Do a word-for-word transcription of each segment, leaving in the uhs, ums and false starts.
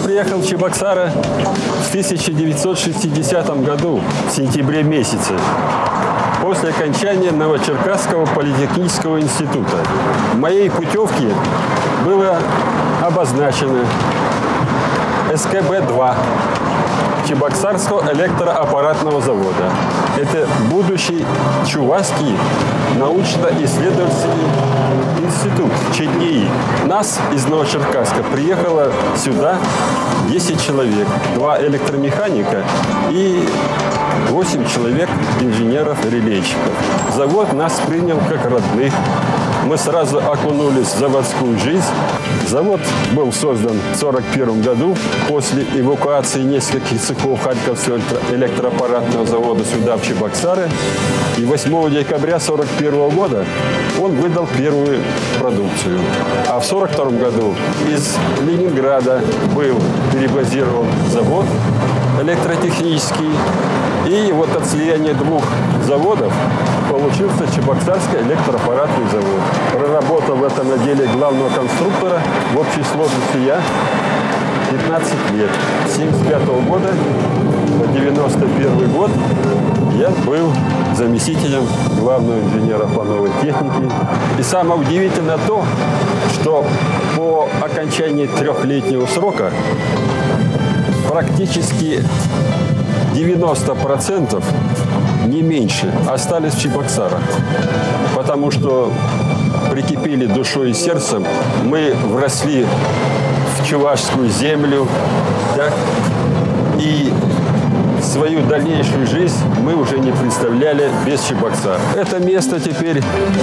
приехал в Чебоксары в тысяча девятьсот шестидесятом году, в сентябре месяце, после окончания Новочеркасского политехнического института. В моей путевке было обозначено эс ка бэ два Чебоксарского электроаппаратного завода. Это будущий Чувашский научно-исследовательский институт, че эн и и. Нас из Новочеркасска приехало сюда десять человек, два электромеханика и восемь человек инженеров-релейщиков. Завод нас принял как родных. Мы сразу окунулись в заводскую жизнь. Завод был создан в сорок первом году после эвакуации нескольких цехов Харьковского электроаппаратного завода сюда, в Чебоксары. И восьмого декабря сорок первого года он выдал первую продукцию. А в сорок втором году из Ленинграда был перебазирован завод электротехнический. И вот от слияния двух заводов получился Чебоксарский электроаппаратный завод. Проработал в этом отделе главного конструктора в общей сложности я пятнадцать лет. С семьдесят пятого года по девяносто первый год я был заместителем главного инженера плановой техники. И самое удивительное то, что по окончании трехлетнего срока практически девяносто процентов, не меньше, остались в Чебоксарах. Потому что прикипели душой и сердцем, мы вросли в чувашскую землю, так, и свою дальнейшую жизнь мы уже не представляли без Чебоксар. Это место теперь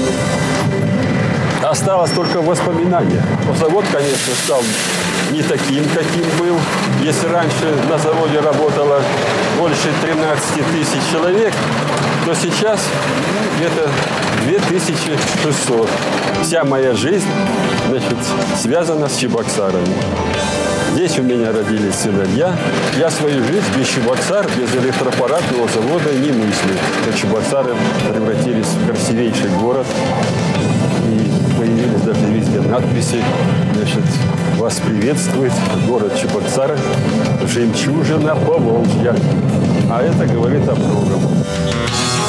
осталось только воспоминание. Завод, конечно, стал не таким, каким был. Если раньше на заводе работало больше тринадцати тысяч человек, то сейчас где-то две тысячи шестьсот. Вся моя жизнь, значит, связана с Чебоксарами. Здесь у меня родились сыновья. Я свою жизнь без Чебоксар, без электроаппаратного завода не мыслю. Но Чебоксары превратились в красивейший город. И появились даже везде надписи, значит, вас приветствует город Чебоксары, жемчужина Поволжья. А это говорит о многом.